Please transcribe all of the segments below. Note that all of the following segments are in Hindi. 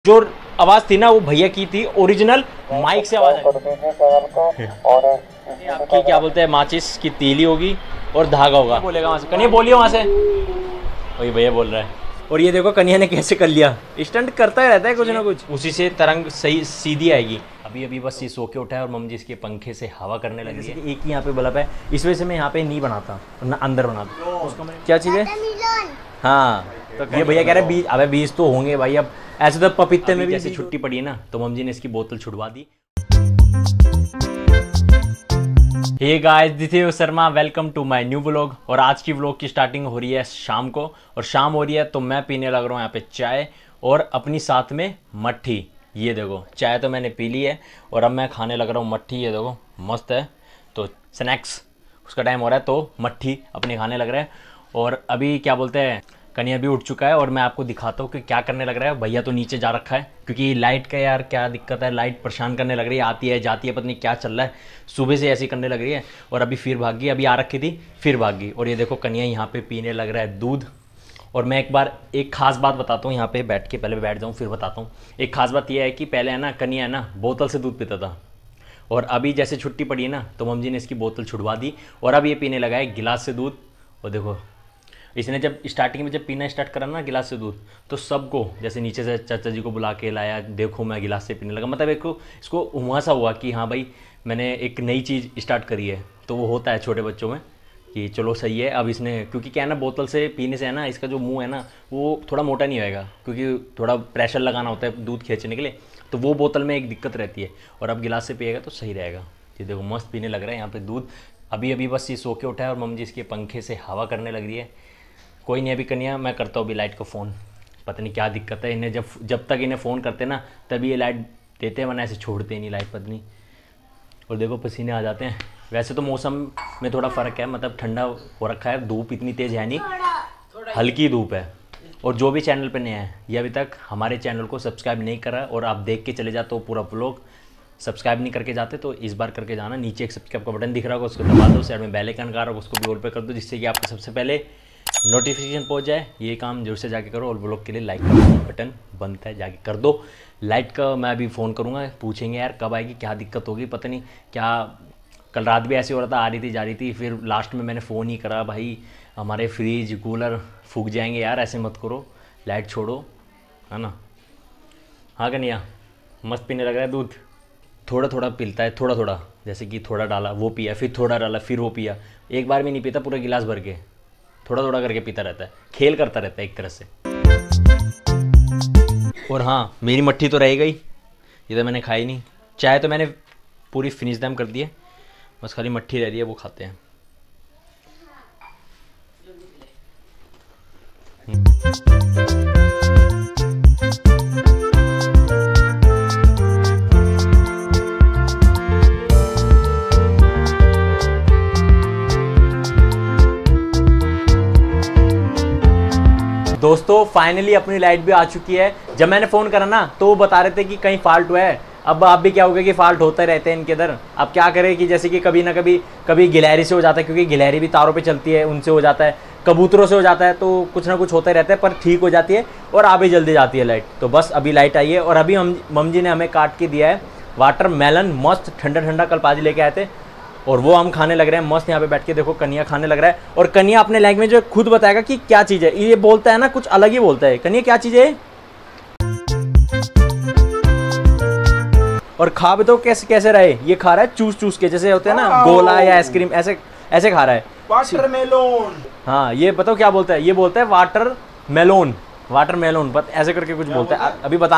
जो आवाज थी ना वो भैया की थी ओरिजिनल माइक से आवाज आई। आपकी क्या बोलते हैं माचिस की तीली होगी और धागा होगा। बोलेगा वहां से, कन्या बोलिए वहां से। वही भैया बोल रहा है। और ये देखो कन्या ने कैसे कर लिया, स्टंट करता ही रहता है कुछ ना कुछ, उसी से तरंग सही सीधी आएगी। अभी अभी बस ये सो के उठा है और मम्मी जी इसके पंखे से हवा करने लगी है। एक ही यहाँ पे बल्ब है, इस वजह से मैं यहाँ पे नहीं बनाता ना अंदर बनाता। उसको मैं क्या चीज़ है? हाँ तो ये भैया कह रहे हैं बीज, अबे बीज तो होंगे भाई। अब ऐसे तो पपीते में भी जैसे छुट्टी पड़ी है ना तो मम्मी जी ने इसकी बोतल छुड़वा दी। Hey guys, this is Sharma, welcome to my new vlog. और आज की व्लॉग की स्टार्टिंग हो रही है शाम को, और शाम हो रही है तो मैं पीने लग रहा हूँ यहाँ पे चाय और अपनी साथ में मट्ठी। ये देखो चाय तो मैंने पी ली है और अब मैं खाने लग रहा हूँ मट्ठी। ये देखो मस्त है, तो स्नैक्स उसका टाइम हो रहा है तो मट्ठी अपने खाने लग रहा है। और अभी क्या बोलते हैं कन्या भी उठ चुका है और मैं आपको दिखाता हूँ कि क्या करने लग रहा है। भैया तो नीचे जा रखा है क्योंकि लाइट का यार क्या दिक्कत है, लाइट परेशान करने लग रही है, आती है जाती है, पता नहीं क्या चल रहा है, सुबह से ऐसी करने लग रही है। और अभी फिर भाग गई, अभी आ रखी थी फिर भाग गई। और ये देखो कन्या यहाँ पे पीने लग रहा है दूध। और मैं एक बार एक खास बात बताता हूँ, यहाँ पे बैठ के पहले बैठ जाऊँ फिर बताता हूँ। एक खास बात यह है कि पहले है ना कन्या है ना बोतल से दूध पीता था, और अभी जैसे छुट्टी पड़ी है ना तो मम्मी जी ने इसकी बोतल छुड़वा दी और अब ये पीने लगा है गिलास से दूध। और देखो इसने जब स्टार्टिंग में जब पीना स्टार्ट करा ना गिलास से दूध तो सबको जैसे नीचे से चाचा जी को बुला के लाया, देखो मैं गिलास से पीने लगा। मतलब एक इसको हुआसा हुआ कि हाँ भाई मैंने एक नई चीज़ स्टार्ट करी है। तो वो होता है छोटे बच्चों में कि चलो सही है। अब इसने क्योंकि क्या है ना बोतल से पीने से है ना इसका जो मुंह है ना वो थोड़ा मोटा नहीं होएगा, क्योंकि थोड़ा प्रेशर लगाना होता है दूध खींचने के लिए, तो वो बोतल में एक दिक्कत रहती है। और अब गिलास से पिएगा तो सही रहेगा। ये देखो मस्त पीने लग रहा है यहाँ पे दूध। अभी अभी बस ये सो के उठा है और मम्मी जी इसके पंखे से हवा करने लग रही है। कोई नहीं, अभी कन्या मैं करता हूँ अभी लाइट को फ़ोन। पता नहीं क्या दिक्कत है इन्हें, जब तक इन्हें फ़ोन करते ना तभी ये लाइट देते हैं, वरना ऐसे छोड़ते ही नहीं लाइट, पता नहीं। और देखो पसीने आ जाते हैं। वैसे तो मौसम में थोड़ा फ़र्क है, मतलब ठंडा हो रखा है, धूप इतनी तेज़ है नहीं, हल्की धूप है। और जो भी चैनल पे नया है ये अभी तक हमारे चैनल को सब्सक्राइब नहीं करा और आप देख के चले जाते हो पूरा व्लॉग, सब्सक्राइब नहीं करके जाते तो इस बार करके जाना। नीचे एक सब्सक्राइब का बटन दिख रहा होगा उसको दबा दो, साइड में बेल आइकन का उसको भी ऑल पे कर दो, जिससे कि आपको सबसे पहले नोटिफिकेशन पहुंच जाए। ये काम जरूर से जाके करो। और व्लॉग के लिए लाइक का बटन बनता है, जाके कर दो लाइक का। मैं अभी फ़ोन करूँगा, पूछेंगे यार कब आएगी, क्या दिक्कत होगी, पता नहीं क्या। कल रात भी ऐसे हो रहा था, आ रही थी जा रही थी, फिर लास्ट में मैंने फ़ोन ही करा, भाई हमारे फ्रिज कूलर फूक जाएंगे यार, ऐसे मत करो, लाइट छोड़ो, है ना। हाँ कन्या मस्त पीने लग रहा है दूध। थोड़ा थोड़ा पीता है, थोड़ा थोड़ा, जैसे कि थोड़ा डाला वो पिया, फिर थोड़ा डाला फिर वो पिया, एक बार भी नहीं पीता पूरा गिलास भर के, थोड़ा थोड़ा करके पीता रहता है, खेल करता रहता है एक तरह से। और हाँ मेरी मट्ठी तो रह गई, ये तो मैंने खाई नहीं। चाय तो मैंने पूरी फिनिश दम कर दी है, बस खाली मट्ठी रह रही है, वो खाते हैं। दोस्तों फाइनली अपनी लाइट भी आ चुकी है। जब मैंने फ़ोन करा ना तो वो बता रहे थे कि कहीं फॉल्ट हुआ है। अब आप भी क्या हो गया कि फॉल्ट होते रहते हैं इनके इधर। अब क्या करें कि जैसे कि कभी ना कभी गिलहरी से हो जाता है, क्योंकि गिलहरी भी तारों पे चलती है, उनसे हो जाता है, कबूतरों से हो जाता है, तो कुछ ना कुछ होता रहता है, पर ठीक हो जाती है और आ भी जल्दी जाती है लाइट। तो बस अभी लाइट आई है और अभी मम्मी जी ने हमें काट के दिया है वाटरमेलन, मस्त ठंडा ठंडा, कल पाजी लेके आए थे और वो हम खाने लग रहे हैं मस्त। यहाँ पे बैठ के देखो कन्या खाने लग रहा है और कन्या अपने लैंग्वेज में खुद बताएगा कि क्या चीज़ है। ये बोलता है ना कुछ अलग ही बोलता है। कन्या क्या चीज़ है? और खा भी तो कैसे कैसे रहे, ये खा रहा है चूस चूस के, जैसे होते हैं ना गोला या आइसक्रीम, ऐसे ऐसे खा रहा है। वाटरमेलोन। हाँ ये बताओ क्या बोलता है? ये बोलता है वाटरमेलोन, वाटरमेलोन, बस ऐसे करके कुछ बोलता है। अभी बता।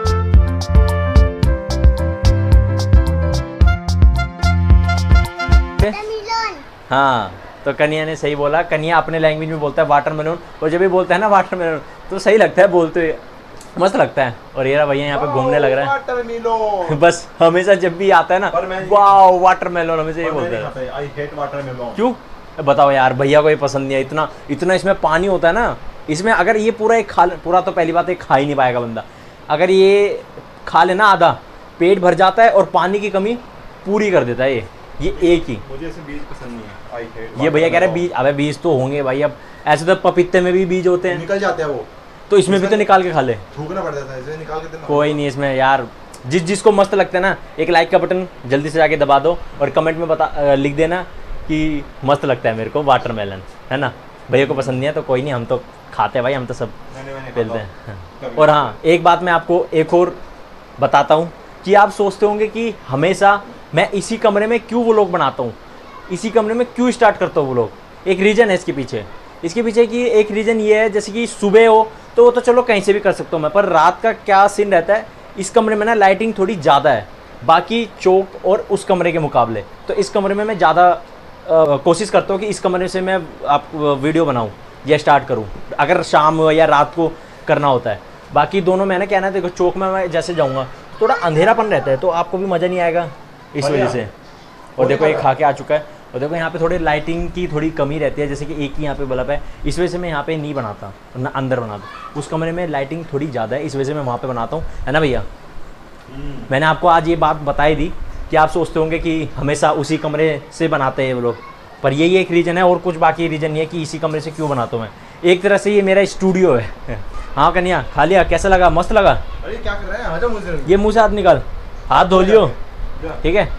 हाँ तो कन्या ने सही बोला, कन्या अपने लैंग्वेज में बोलता है वाटरमेलोन, और जब भी बोलता है ना वाटरमेलोन तो सही लगता है बोलते हुए, मस्त लगता है। और ये भैया यहाँ पे घूमने लग रहा है वाटरमेलोन। बस हमेशा जब भी आता है ना वाओ वाटरमेलोन, हमेशा ये बोलता है। I hate watermelon. क्यों बताओ यार, भैया को ये पसंद नहीं है। इतना इसमें पानी होता है ना इसमें, अगर ये पूरा एक पूरा तो पहली बात एक खा ही नहीं पाएगा बंदा। अगर ये खा लेना आधा, पेट भर जाता है और पानी की कमी पूरी कर देता है ये एक ही। मुझे ऐसे बीज पसंद नहीं है। I hate. ये भैया कह रहे हैं बीज, अबे बीज तो होंगे भाई। अब ऐसे तो पपीते में भी बीज होते हैं, निकल जाते हैं वो। तो इसमें भी तो निकाल के खा ले। थूकना पड़ जाता है इसे निकाल के देना। कोई नहीं इसमें यार, जिसको मस्त लगता है ना, एक लाइक का बटन जल्दी से जाके दबा दो और कमेंट में लिख देना कि मस्त लगता है मेरे को वाटरमेलन, है ना। भैया को पसंद नहीं है तो कोई नहीं, हम तो खाते हैं भाई, हम तो सब पेलते हैं। और हाँ, एक बात मैं आपको एक और बताता हूँ कि आप सोचते होंगे कि हमेशा मैं इसी कमरे में क्यों व्लॉग बनाता हूँ, इसी कमरे में क्यों स्टार्ट करता हूँ व्लॉग। एक रीज़न है इसके पीछे की एक रीज़न ये है, जैसे कि सुबह हो तो वो तो चलो कहीं से भी कर सकता हूँ मैं, पर रात का क्या सीन रहता है, इस कमरे में ना लाइटिंग थोड़ी ज़्यादा है बाकी चौक और उस कमरे के मुकाबले। तो इस कमरे में मैं ज़्यादा कोशिश करता हूँ कि इस कमरे से मैं आप वीडियो बनाऊँ या स्टार्ट करूँ, अगर शाम या रात को करना होता है। बाकी दोनों मैंने कहना है, देखो चौक में मैं जैसे जाऊँगा थोड़ा अंधेरापन रहता है तो आपको भी मज़ा नहीं आएगा इस वजह से। और देखो ये खा के आ चुका है, और देखो यहाँ पे थोड़ी लाइटिंग की थोड़ी कमी रहती है, जैसे कि एक ही यहाँ पे बल्ब है, इस वजह से मैं यहाँ पे नहीं बनाता, ना अंदर बनाता हूँ। उस कमरे में लाइटिंग थोड़ी ज़्यादा है, इस वजह से मैं वहाँ पे बनाता हूँ, है ना भैया। मैंने आपको आज ये बात बताई दी कि आप सोचते होंगे कि हमेशा उसी कमरे से बनाते हैं वो लोग, पर यही एक रीज़न है और कुछ बाकी रीज़न नहीं है कि इसी कमरे से क्यों बनाता हूँ मैं। एक तरह से ये मेरा स्टूडियो है। हाँ कन्या, खा लिया, कैसा लगा? मस्त लगा? अरे क्या कर रहा है, आजा मुझे। ये मुँह से हाथ निकाल, हाथ धो लियो, ठीक है।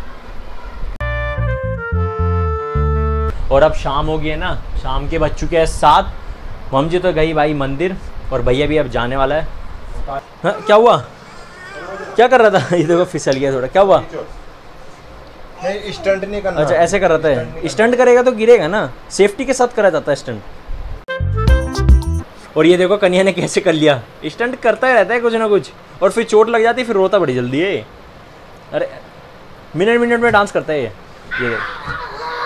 और अब शाम हो गई है ना, शाम के बज चुके हैं 7। मम्मी जी तो गई भाई मंदिर और भैया भी अब जाने वाला है। हाँ, क्या हुआ? क्या कर रहा था? ये देखो फिसल गया थोड़ा, क्या हुआ? नहीं स्टंट नहीं करना। अच्छा ऐसे कर रहा था, स्टंट करेगा तो गिरेगा ना, सेफ्टी के साथ करा जाता है स्टंट। और ये देखो कन्या ने कैसे कर लिया, स्टंट करता ही रहता है कुछ ना कुछ, और फिर चोट लग जाती है, फिर रोता बड़ी जल्दी है। अरे मिनट में डांस करता है ये देखो।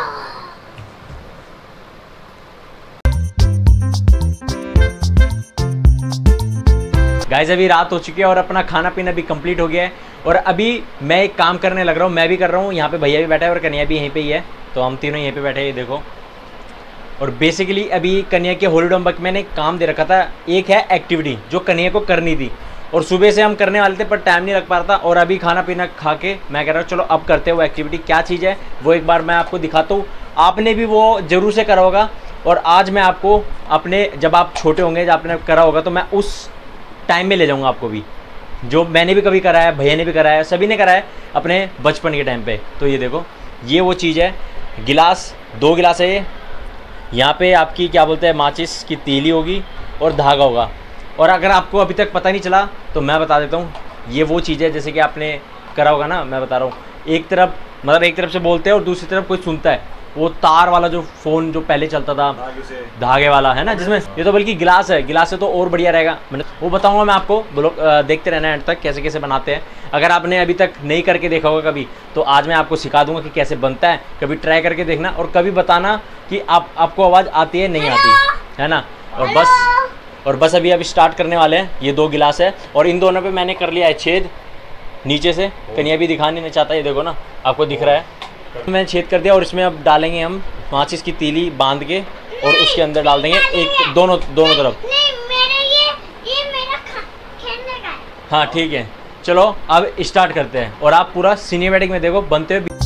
गाइस अभी रात हो चुकी है और अपना खाना पीना भी कंप्लीट हो गया है, और अभी मैं एक काम करने लग रहा हूँ, मैं भी कर रहा हूँ। यहाँ पे भैया भी बैठा है और कन्या भी यहीं पे ही है, तो हम तीनों यहीं पे बैठे हैं, ये देखो। और बेसिकली अभी कन्या के हॉलीडे होमवर्क मैंने एक काम दे रखा था, एक है एक्टिविटी जो कन्या को करनी थी, और सुबह से हम करने वाले थे पर टाइम नहीं लग पा रहा था। और अभी खाना पीना खा के मैं कह रहा हूँ चलो अब करते हो एक्टिविटी। क्या चीज़ है वो एक बार मैं आपको दिखाता हूँ, आपने भी वो ज़रूर से करा होगा। और आज मैं आपको अपने, जब आप छोटे होंगे, जब आपने करा होगा, तो मैं उस टाइम में ले जाऊंगा आपको भी, जो मैंने भी कभी करा है, भैया ने भी करा है, सभी ने करा है अपने बचपन के टाइम पे। तो ये देखो, ये वो चीज़ है, गिलास, 2 गिलास है ये। यहाँ पे आपकी क्या बोलते हैं, माचिस की तीली होगी और धागा होगा। और अगर आपको अभी तक पता नहीं चला तो मैं बता देता हूँ, ये वो चीज़ है जैसे कि आपने करा होगा ना, मैं बता रहा हूँ। एक तरफ से बोलते हैं और दूसरी तरफ कोई सुनता है, वो तार वाला जो फ़ोन जो पहले चलता था, धागे वाला, है ना, जिसमें ये तो बल्कि गिलास है, गिलास से तो और बढ़िया रहेगा। मैंने वो बताऊंगा मैं आपको, बोलो देखते रहना एंड तक कैसे कैसे बनाते हैं। अगर आपने अभी तक नहीं करके देखा होगा कभी, तो आज मैं आपको सिखा दूंगा कि कैसे बनता है। कभी ट्राई करके देखना और कभी बताना कि आपको आवाज़ आती है नहीं आती, है ना। और बस अभी स्टार्ट करने वाले हैं। ये 2 गिलास है और इन दोनों पर मैंने कर लिया है छेद नीचे से। कन्या भी दिखाने नहीं चाहता, ये देखो ना, आपको दिख रहा है, मैंने छेद कर दिया। और इसमें अब डालेंगे हम माचिस की तीली बांध के, और उसके अंदर डाल देंगे एक दोनों तरफ। नहीं, ये मेरा खेलने का है। हाँ ठीक है, चलो अब स्टार्ट करते हैं। और आप पूरा सिनेमैटिक में देखो बनते हुए।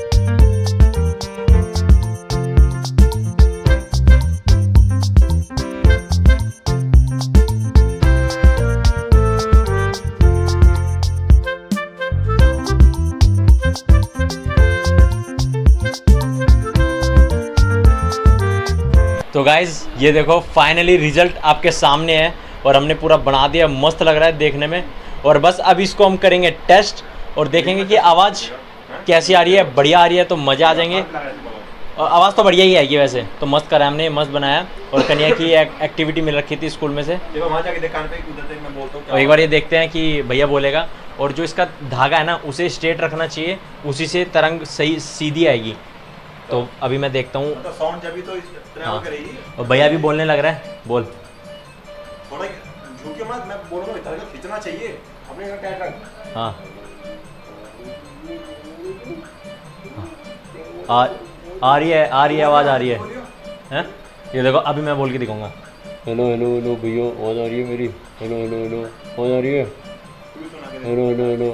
तो गाइज़ ये देखो फाइनली रिजल्ट आपके सामने है, और हमने पूरा बना दिया, मस्त लग रहा है देखने में। और बस अब इसको हम करेंगे टेस्ट और देखेंगे कि आवाज़ कैसी आ रही है। बढ़िया आ रही है तो मज़ा आ जाएंगे। और आवाज़ तो बढ़िया ही आएगी वैसे तो। मस्त करा हमने, मस्त बनाया। और कन्या की एक्टिविटी मिल रखी थी स्कूल में से, और एक बार ये देखते हैं कि भैया बोलेगा। और जो इसका धागा है ना, उसे स्ट्रेट रखना चाहिए, उसी से तरंग सही सीधी आएगी। तो अभी मैं देखता हूँ। हाँ, और भैया भी बोलने लग रहा है, बोल। थोड़ा झुक के मत, मैं बोलूंगा इधर का खींचना चाहिए अपने का टाइट रख। हाँ आ रही है आवाज़ आ रही है, हैं? ये देखो अभी मैं बोल के दिखाऊंगा। हेलो हेलो हेलो भैया, आवाज़ आ रही है मेरी? हेलो हेलो हेलो, आवाज़ आ रही है? हेलो हेलो हेलो,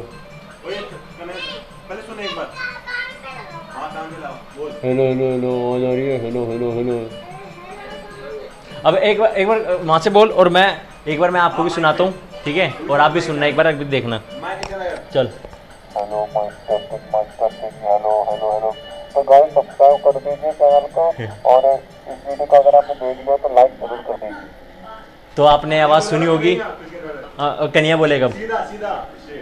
पहले सुन एक बार, हां कान में लाओ, बोल। हेलो हेलो हेलो, आवाज़ आ रही है? Hello hello hello. अब एक बार वहाँ से बोल और मैं एक बार मैं आपको भी सुनाता हूँ, ठीक है, और आप भी सुनना, एक बार अभी देखना। चल हेलो हेलो हेलो। तो गाइस सब्सक्राइब कर दीजिए चैनल को और इस वीडियो को अगर आपने देख लिया तो लाइक जरूर कर दीजिए। तो आपने आवाज़ सुनी होगी, कन्या बोलेगा। सीधा सीधा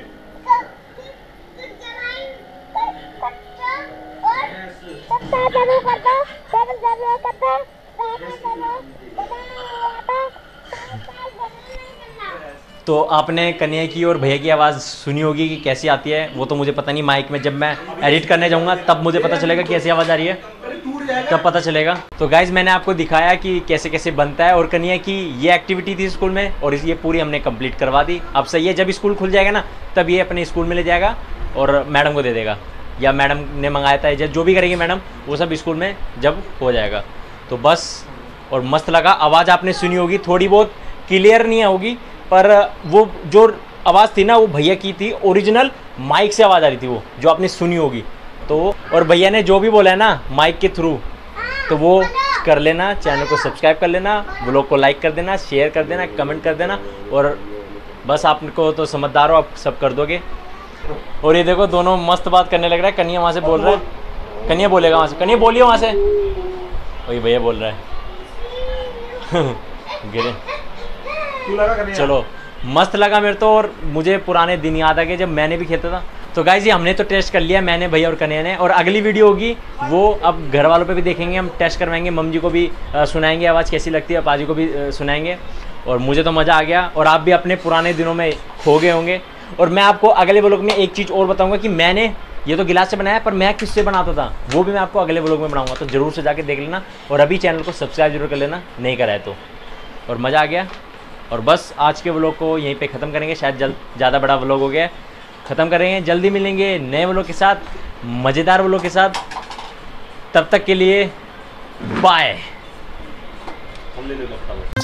तो आपने कन्या की और भैया की आवाज़ सुनी होगी कि कैसी आती है, वो तो मुझे पता नहीं, माइक में जब मैं एडिट करने जाऊंगा तब मुझे पता चलेगा कि कैसी आवाज़ आ रही है, तब पता चलेगा। तो गाइज मैंने आपको दिखाया कि कैसे कैसे बनता है, और कन्या की ये एक्टिविटी थी स्कूल में और ये पूरी हमने कंप्लीट करवा दी। अब सही है, जब स्कूल खुल जाएगा ना तब ये अपने स्कूल में ले जाएगा और मैडम को दे देगा, या मैडम ने मंगाया था, जो भी करेगी मैडम वो सब स्कूल में जब हो जाएगा। तो बस, और मस्त लगा। आवाज़ आपने सुनी होगी, थोड़ी बहुत क्लियर नहीं होगी, पर वो जो आवाज़ थी ना वो भैया की थी, ओरिजिनल माइक से आवाज़ आ रही थी वो, जो आपने सुनी होगी। तो और भैया ने जो भी बोला है ना माइक के थ्रू, तो वो कर लेना, चैनल को सब्सक्राइब कर लेना, व्लॉग को लाइक कर देना, शेयर कर देना, कमेंट कर देना, और बस आपको तो समझदार हो, आप सब कर दोगे। और ये देखो दोनों मस्त बात करने लग रहा है। कन्या वहाँ से बोल रहा है, कन्या बोलेगा वहाँ से, कन्या बोलिए वहाँ से, वही भैया बोल रहा है। गिरे। चलो मस्त लगा मेरे तो, और मुझे पुराने दिन याद आ गए जब मैंने भी खेलता था। तो गाइस ये हमने तो टेस्ट कर लिया, मैंने, भैया और कन्या ने, और अगली वीडियो होगी वो अब घर वालों पे भी देखेंगे, हम टेस्ट करवाएंगे, मम्मी जी को भी सुनाएंगे आवाज़ कैसी लगती है, पाजी को भी सुनाएंगे। और मुझे तो मज़ा आ गया, और आप भी अपने पुराने दिनों में खो गए होंगे। और मैं आपको अगले व्लॉग में एक चीज़ और बताऊँगा कि मैंने ये तो गिलास से बनाया, पर मैं किससे बनाता था वो भी मैं आपको अगले व्लॉग में बनाऊँगा, तो ज़रूर से जाके देख लेना, और अभी चैनल को सब्सक्राइब जरूर कर लेना नहीं करा है तो। और मज़ा आ गया, और बस आज के व्लॉग को यहीं पे ख़त्म करेंगे, शायद ज़्यादा बड़ा व्लॉग हो गया, ख़त्म करेंगे। जल्दी मिलेंगे नए व्लॉग के साथ, मज़ेदार व्लॉग के साथ, तब तक के लिए बाय।